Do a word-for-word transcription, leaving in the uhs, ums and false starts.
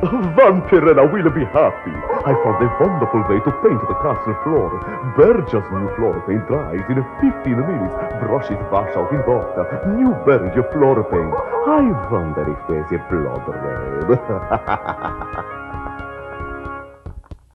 Vampirina will be happy. I found a wonderful way to paint the castle floor. Berger's new floor paint dries in fifteen minutes. Brushes wash out in water. New Berger floor paint. I wonder if there's a blood red.